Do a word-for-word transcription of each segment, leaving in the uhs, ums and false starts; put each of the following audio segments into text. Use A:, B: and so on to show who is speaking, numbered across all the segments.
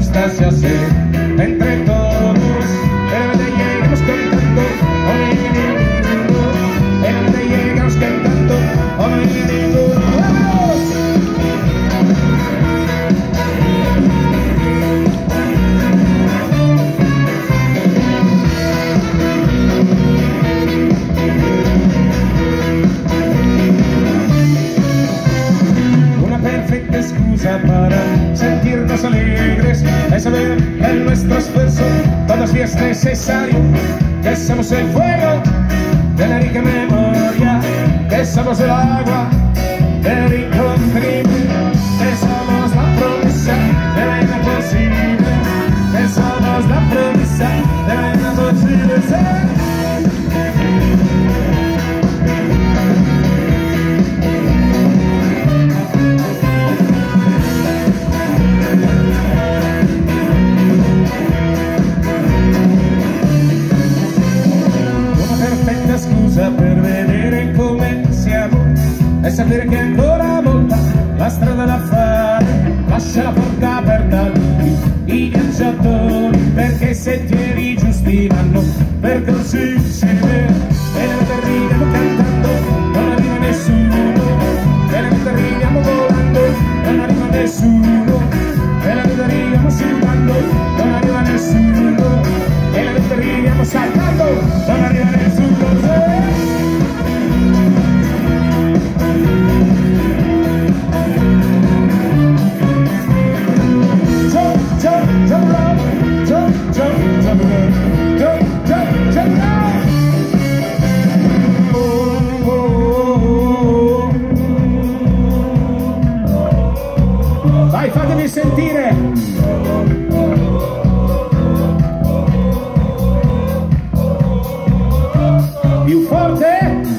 A: gusta se hace entre todos. En donde llegamos cantando, oh no hay ninguno. En donde llegamos cantando, oh no hay ninguno. ¡Vamos! Una perfecta excusa para sentirnos alegres es saber que en nuestro esfuerzo todavía es necesario, que somos el fuego de la rica memoria, que somos el agua del incontenible, que somos la promesa de la imposible, que somos la promesa de la imposible. Per vedere come siamo e sapere che ancora molta la strada da fare, lascia la porta aperta a tutti i viaggiatori, perché i sentieri giusti vanno percorsi insieme e nella vita arriviamo cantando, non arriva nessuno, e nella vita arriviamo volando, non arriva nessuno, e nella vita arriviamo sudando, non arriva nessuno, e nella vita arriviamo saltando, non arriva nessuno. Vai, fatemi sentire! Più forte!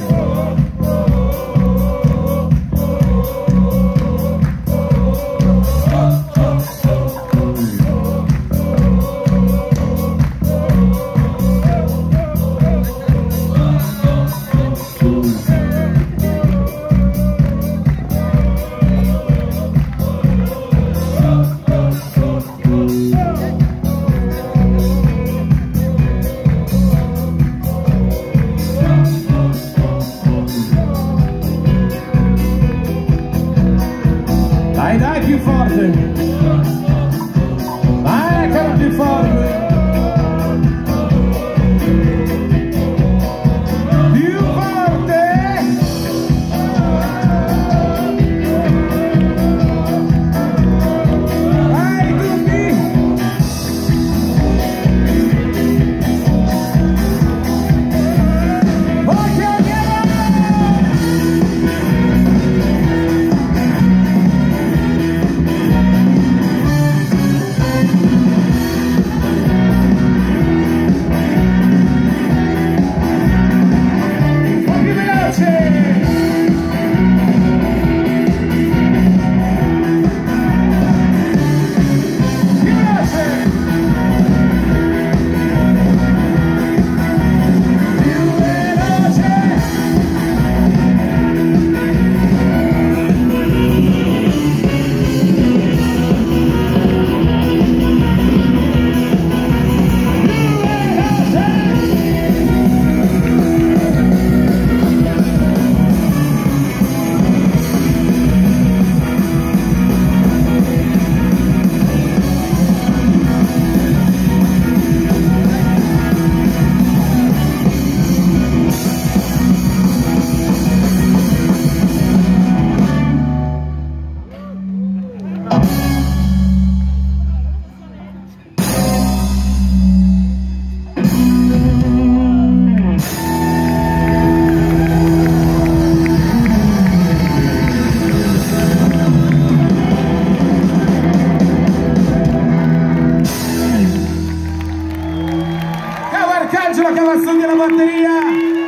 A: Dai, dai, più forte! Vai, ancora più forte! Più forte! Vai, tutti! Voce Arcangelo Cavazzoni alla batteria.